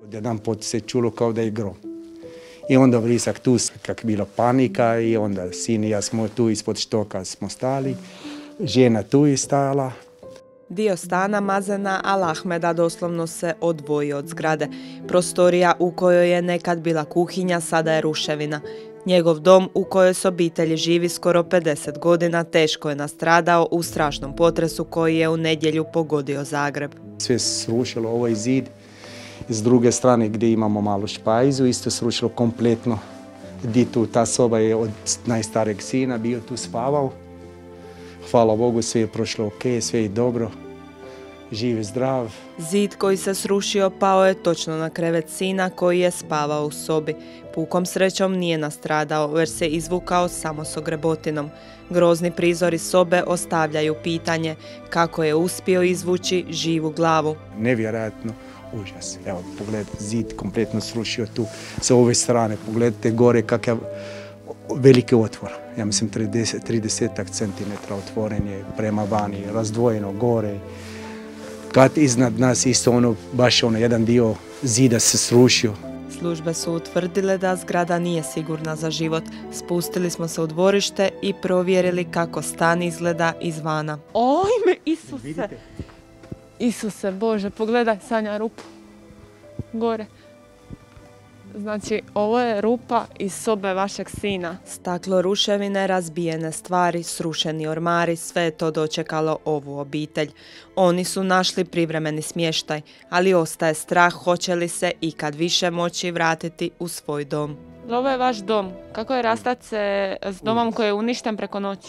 Jedan pot se čulo kao da je grom. I onda vrisak tu, kak bila panika, i onda sin i ja smo tu ispod štoka smo stali. Žena tu je stajala. Dio stana Mazena Al-Ahmeda doslovno se odvojio od zgrade. Prostorija u kojoj je nekad bila kuhinja sada je ruševina. Njegov dom u kojoj s obitelji živi skoro 50 godina teško je nastradao u strašnom potresu koji je u nedjelju pogodio Zagreb. Sve se srušilo, ovaj zid. S druge strane gdje imamo malu špajzu, isto srušilo kompletno. Ta soba je od najstarijeg sina bio tu spavao. Hvala Bogu, sve je prošlo ok, sve je dobro. Živ i zdrav. Zid koji se srušio pao je točno na krevet sina koji je spavao u sobi. Pukom srećom nije nastradao, već se izvukao samo s ogrebotinom. Grozni prizori sobe ostavljaju pitanje kako je uspio izvući živu glavu. Nevjerojatno užas. Evo, pogledajte, zid kompletno srušio tu sa ove strane. Pogledajte gore kakav veliki otvor. Ja mislim 30 centimetra otvoren je prema vani, razdvojeno gore. Kad iznad nas isto baš jedan dio zida se srušio. Službe su utvrdile da zgrada nije sigurna za život. Spustili smo se u dvorište i provjerili kako stan izgleda izvana. Ojme, Isuse! Isuse Bože, pogledaj Sanja rupu. Gore. Znači, ovo je rupa iz sobe vašeg sina. Staklo ruševine, razbijene stvari, srušeni ormari, sve je to dočekalo ovu obitelj. Oni su našli privremeni smještaj, ali ostaje strah hoće li se ikad više moći vratiti u svoj dom. Ovo je vaš dom. Kako je rastati se s domom koji je uništen preko noći?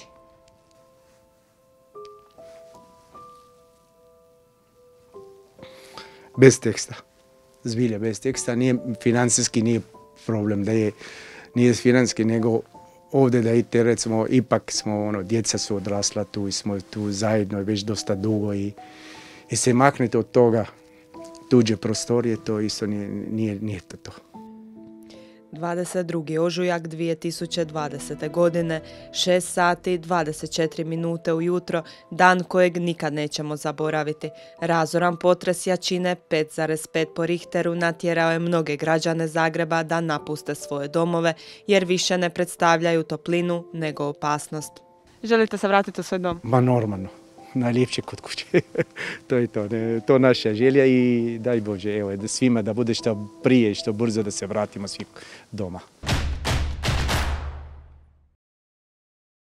Bez teksta. Zbilja bez teksta, financijski nije problem, nije financijski, nego ovdje da idete, recimo, ipak smo, djeca su odrasla tu i smo tu zajedno već dosta dugo i se maknete od toga tuđe prostorije, to isto nije to. 22. ožujak 2020. godine, 6 sati 24 minute ujutro, dan kojeg nikad nećemo zaboraviti. Razoran potres jačine 5,5 po Richteru natjerao je mnoge građane Zagreba da napuste svoje domove, jer više ne predstavljaju toplinu nego opasnost. Želite se vratiti u svoj dom? Ma normalno. Najljepše kod kuće. To je to. To je naša želja i daj Bože, evo, svima da bude što prije i što brzo da se vratimo svi doma.